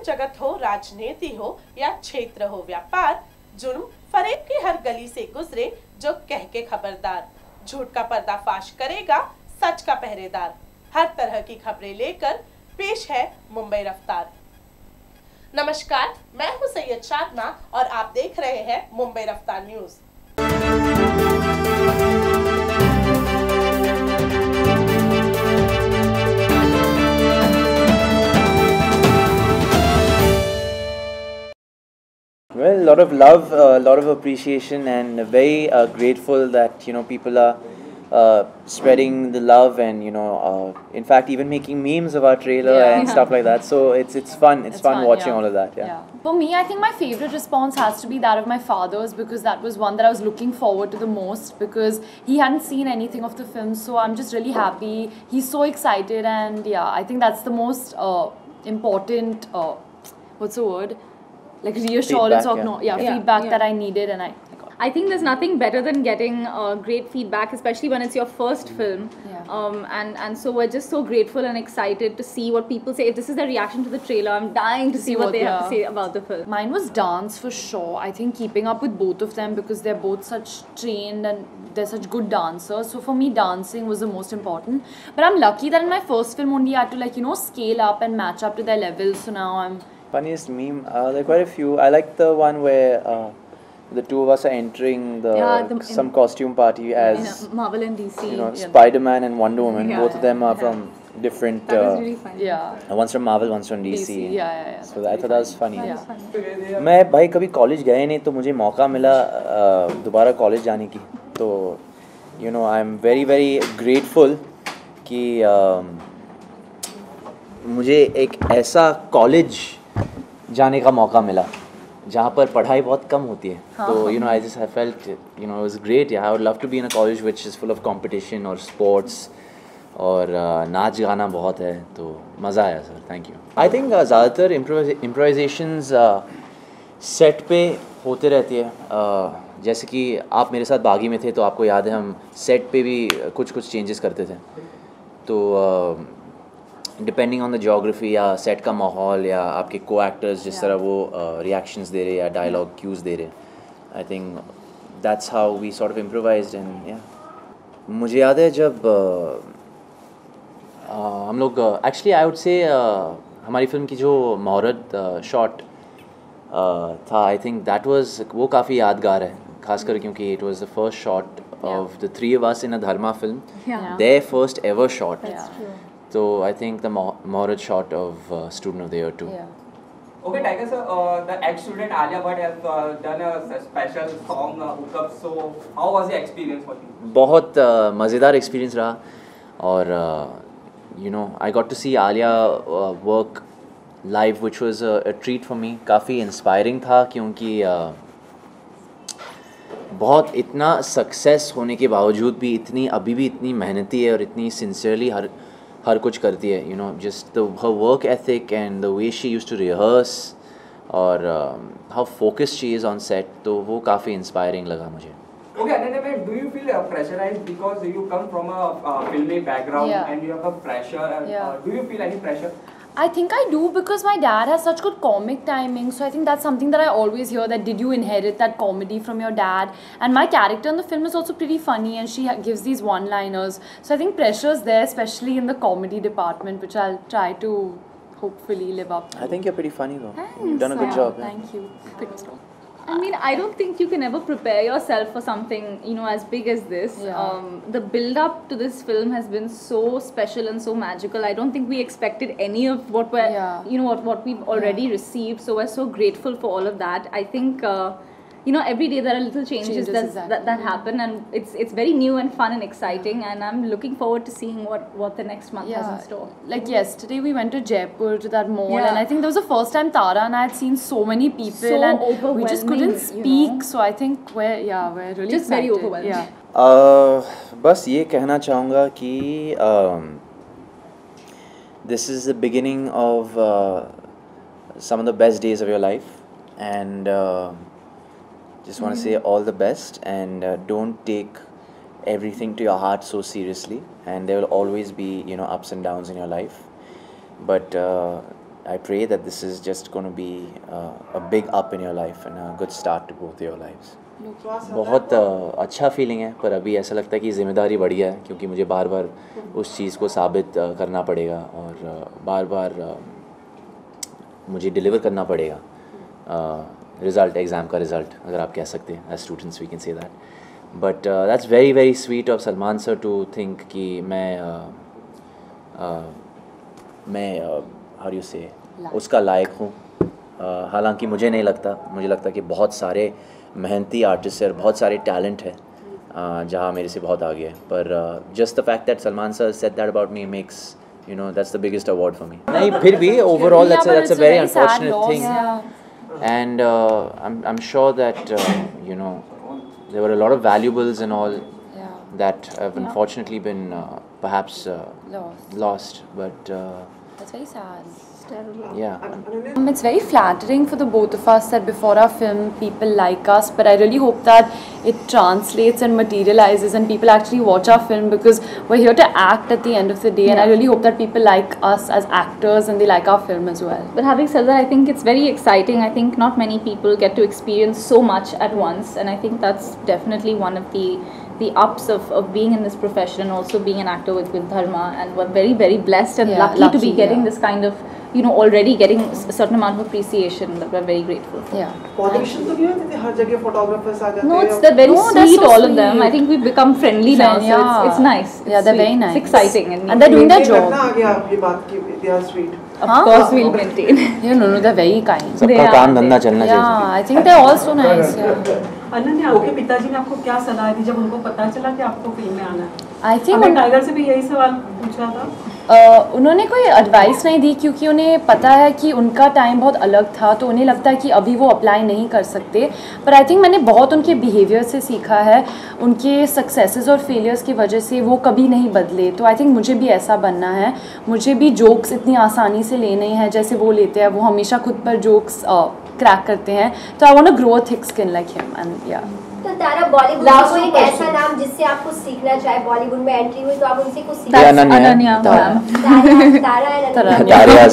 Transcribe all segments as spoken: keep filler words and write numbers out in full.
जगत हो, राजनीति हो या क्षेत्र हो व्यापार, जुर्म फरेब की हर गली से गुजरे जो कह के खबरदार, झूठ का पर्दाफाश करेगा सच का पहरेदार। हर तरह की खबरें लेकर पेश है मुंबई रफ्तार। नमस्कार, मैं हूं सैयद शादना और आप देख रहे हैं Mumbai Raftaar news. Well, a lot of love, a uh, lot of appreciation, and very uh, grateful that you know people are uh, spreading the love, and you know, uh, in fact, even making memes of our trailer yeah. and stuff like that. So it's it's fun. It's, it's fun, fun watching yeah. all of that. Yeah. yeah. For me, I think my favorite response has to be that of my father's, because that was one that I was looking forward to the most, because he hadn't seen anything of the film. So I'm just really happy. He's so excited, and yeah, I think that's the most uh, important. Uh, what's the word? Like reassurance feedback, or yeah. no, yeah, yeah, feedback yeah. that I needed, and I, I got. I think there's nothing better than getting uh, great feedback, especially when it's your first film. Yeah. Um, and and so we're just so grateful and excited to see what people say. If this is their reaction to the trailer, I'm dying to, to see, see what, what they yeah. have to say about the film. Mine was dance for sure. I think keeping up with both of them, because they're both such trained and they're such good dancers. So for me, dancing was the most important. But I'm lucky that in my first film only I had to like you know scale up and match up to their levels. So now I'm. Funniest meme, uh, there are quite a few. I like the one where uh, the two of us are entering the, yeah, the some costume party as in Marvel and D C. You know, yeah. Spider-Man and Wonder Woman. Yeah, Both yeah, of them are yeah. from different. That was uh, really funny. Yeah. One's from Marvel, one's from D C. D C. Yeah, yeah, yeah. So I thought that was funny. Yeah. funny. मैं भाई कभी college गए नहीं, तो मुझे मौका मिला दोबारा कॉलेज जाने की, तो you know I am very very grateful कि मुझे एक ऐसा कॉलेज जाने का मौका मिला जहाँ पर पढ़ाई बहुत कम होती है. तो you know I just I felt you know it was great. I would love to be in a college which is full of competition और स्पोर्ट्स और uh, नाच गाना बहुत है, तो मज़ा आया sir. Thank you. I think ज़्यादातर इम्प्रोवाइजेशंस सेट पे होते रहती है. uh, जैसे कि आप मेरे साथ बागी में थे, तो आपको याद है हम सेट पे भी कुछ कुछ चेंजेस करते थे. तो डिपेंडिंग ऑन द जियोग्राफी या सेट का माहौल या आपके को एक्टर्स जिस तरह वो रिएक्शंस uh, दे रहे या डायलॉग क्यूज दे रहे, I think that's how we sort of improvised. And या मुझे याद है जब uh, uh, हम लोग एक्चुअली आई वुड से हमारी फिल्म की जो मुहूर्त शॉट था, आई थिंक दैट वाज वो काफ़ी यादगार है, खासकर क्योंकि it was the first shot of the three of us in a Dharma film, their first ever shot. So I think the Muhurat shot of uh, Student of the Year too. Yeah. Okay, Tiger sir, uh, the ex-student Alia Bhatt has uh, done a special song uh, hookup. So how was the experience for you? बहुत uh, मज़ेदार experience रहा, और uh, you know I got to see Alia uh, work live, which was a, a treat for me. काफ़ी inspiring था, क्योंकि uh, बहुत इतना success होने के बावजूद भी इतनी अभी भी इतनी मेहनती है और इतनी सिंसियरली हर हर कुछ करती है. You know just the her work ethic and the way she used to rehearse और how focused she is on set, तो वो काफ़ी इंस्पायरिंग लगा मुझे. Okay, Ananya, do you feel uh, pressurized because you come from a uh, filmy background Yeah. and you have a pressure? And, Yeah. uh, do you feel any pressure? I think I do, because my dad has such good comic timing. So I think that's something that I always hear, that did you inherit that comedy from your dad? And my character in the film is also pretty funny, and she gives these one-liners. So I think pressure's there, especially in the comedy department, which I'll try to hopefully live up to. I think you're pretty funny though. Thanks. You've done a good Yeah, job. Yeah. Thank you. Thanks. I mean, I don't think you can ever prepare yourself for something, you know, as big as this. Yeah. Um, the build-up to this film has been so special and so magical. I don't think we expected any of what we're, Yeah. you know, what, what we've already yeah. received. So we're so grateful for all of that. I think, uh, you know, every day there are little changes, Changes, that, exactly. that that happen, and it's it's very new and fun and exciting. And I'm looking forward to seeing what what the next month Yeah, has in store. like yesterday we went to Jaipur to that mall, Yeah. and I think that was the first time Tara and I had seen so many people, So and we just couldn't overwhelming, speak. you know. So I think we're yeah we're really Just very excited. overwhelmed. Yeah. uh, बस ये कहना चाहूँगा कि um, this is the beginning of uh, some of the best days of your life, and uh, just want to say all the best, and uh, don't take everything to your heart so seriously, and there will always be you know ups and downs in your life, but uh, I pray that this is just going to be uh, a big up in your life and a good start to both your lives. बहुत uh, अच्छा feeling है, पर अभी ऐसा लगता है कि ज़िम्मेदारी बढ़ गया है, क्योंकि मुझे बार बार उस चीज़ को साबित uh, करना पड़ेगा और uh, बार बार uh, मुझे डिलीवर करना पड़ेगा रिज़ल्ट, एग्ज़ाम का रिज़ल्ट अगर आप कह सकते हैं, as students we can say that. But that's very very sweet of Salman sir to think कि मैं uh, uh, मैं हाउ डू यू से उसका लायक हूँ. uh, हालांकि मुझे नहीं लगता, मुझे लगता कि बहुत सारे मेहनती आर्टिस्ट है और बहुत सारे टैलेंट है uh, जहाँ मेरे से बहुत आगे है. पर just the fact that Salman sir said that about me makes, you know, that's the biggest award for me. नहीं फिर भी overall that's a, that's a very unfortunate thing. And uh, I'm I'm sure that uh, you know, there were a lot of valuables and all that have unfortunately been uh, perhaps uh, Lost. lost. But uh, That's very sad. yeah. Um, it's very flattering for the both of us that before our film people like us, but I really hope that it translates and materializes and people actually watch our film, because we're here to act at the end of the day, yeah. and I really hope that people like us as actors and they like our film as well. But having said that, I think it's very exciting. I think not many people get to experience so much at once, and I think that's definitely one of the the ups of, of being in this profession and also being an actor with, with Dharma, and we're very very blessed and yeah, lucky, lucky to be getting yeah. this kind of, you know, already getting a certain amount of appreciation that we're very grateful for. Yeah. Politicians तो नहीं होते थे हर जगह photographers आ जाते हैं. No, it's they're very no, sweet, so all sweet. of them. I think we've become friendly now, so yeah. it's, it's nice. It's yeah, they're sweet. very nice. It's exciting and, and they're doing their job. कितना आगे आपकी बात की, they are sweet. Of huh? course, we'll maintain. Yeah, no, no, they're very kind. सबका काम धंधा चलना चाहिए. Yeah, I think they're all so nice. Yeah. Ananya, आपके पिताजी ने आपको क्या सलाह दी जब उनको पता चला कि आपको फिल्म में आना है? I think हमने टाइगर से भी यही सवाल पूछा था. Uh, उन्होंने कोई एडवाइस नहीं दी, क्योंकि उन्हें पता है कि उनका टाइम बहुत अलग था, तो उन्हें लगता है कि अभी वो अप्लाई नहीं कर सकते. पर आई थिंक मैंने बहुत उनके बिहेवियर से सीखा है, उनके सक्सेसेस और फेलियर्स की वजह से वो कभी नहीं बदले. तो आई थिंक मुझे भी ऐसा बनना है, मुझे भी जोक्स इतनी आसानी से लेने हैं जैसे वो लेते हैं. वो हमेशा खुद पर जोक्स क्रैक करते हैं, तो I want to grow a thick skin like him. And या तो तारा, बॉलीवुड में कोई एक ऐसा नाम जिससे आपको सीखना चाहे, बॉलीवुड में एंट्री हुई तो आप उनसे कुछ सीखना चाहे. अनन्या मैम. तारा तारा है तारा तारिया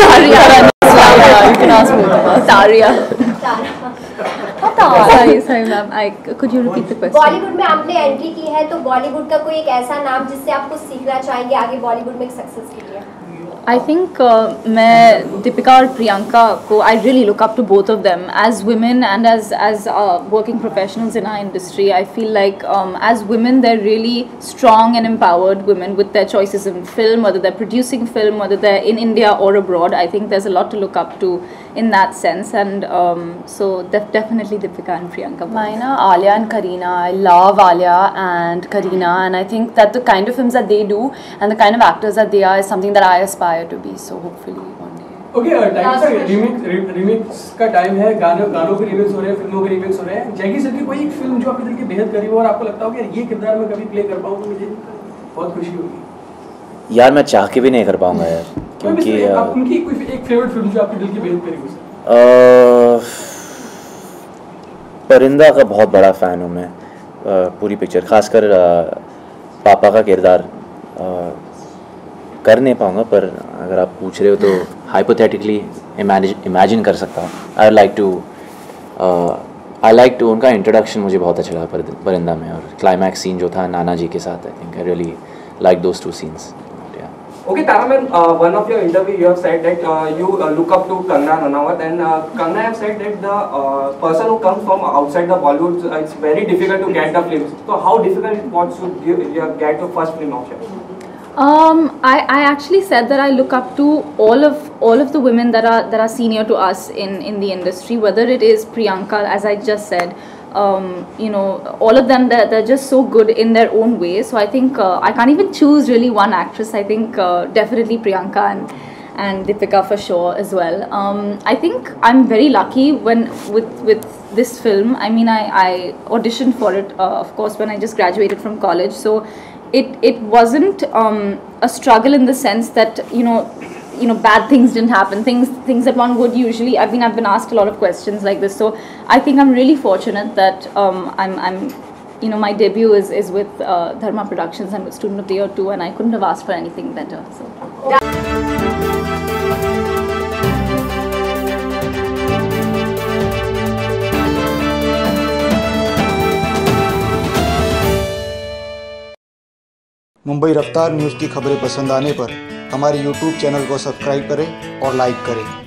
Taria. Tara. Sorry, sorry ma'am. I could you repeat the question? Bollywood में आपने एंट्री की है, तो बॉलीवुड का कोई एक ऐसा नाम जिससे आप कुछ सीखना चाहेंगे आगे बॉलीवुड में सक्सेस के लिए? I think uh, मैं Deepika और Priyanka को I really look up to both of them as women and as as uh, working professionals in our industry. I feel like um, as women they're really strong and empowered women with their choices in film, whether they're producing film, whether they're in India or abroad. I think there's a lot to look up to in that sense, and um, so def definitely Deepika and Priyanka. Mine are Alia and Kareena. I love Alia and Kareena, and I think that the kind of films that they do and the kind of actors that they are is something that I aspire to be. So hopefully one day. Okay, uh, Tiger sir, remix remix का time है, गानों गानों के remix हो रहे हैं, फिल्मों के रिमिक्स हो रहे हैं. जैकी सर की कोई एक फिल्म जो आपके दिल के बेहद करीब हो और आपको लगता हो कि ये किरदार मैं कभी प्ले कर पाऊँ तो मुझे बहुत खुशी होगी. यार मैं चाह के भी नहीं कर पाऊंगा यार, क्योंकि उनकी कोई एक फेवरेट फिल्म जो आपके दिल के बेहद करीब हो. परिंदा का बहुत बड़ा फ़ैन हूँ मैं. पूरी पिक्चर, खासकर पापा का किरदार कर नहीं पाऊँगा, पर अगर आप पूछ रहे हो तो हाइपोथेटिकली इमेजिन इमेजिन कर सकता हूँ. I like to I like to उनका इंट्रोडक्शन मुझे बहुत अच्छा लगा परिंदा में, और क्लाइमैक्स सीन जो था नाना जी के साथ, I think I really like those two scenes. Okay, Tara ma'am, uh, one of your interview you have said that uh, you uh, look up to Kangana Ranawat, and uh, Kangana have said that the uh, person who comes from outside the Bollywood, uh, it's very difficult to get the films. So how difficult it was to give, you get the first film option? Um, I, I actually said that I look up to all of all of the women that are that are senior to us in in the industry, whether it is Priyanka, as I just said. Um, you know, all of them, they're, they're just so good in their own way. So I think uh, I can't even choose really one actress. I think uh, definitely Priyanka and and Deepika for sure as well. Um, I think I'm very lucky when with with this film. I mean, I, I auditioned for it, uh, of course, when I just graduated from college. So it it wasn't um, a struggle in the sense that, you know, you know, bad things didn't happen, things things that one would usually, I mean, I've been asked a lot of questions like this, so I think I'm really fortunate that um, I'm, I'm, you know, my debut is, is with uh, Dharma Productions and with Student of the Year too, and I couldn't have asked for anything better. So. Mumbai रफ्तार news की खबरें पसंद आने पर हमारे YouTube channel को subscribe करें और लाइक करें।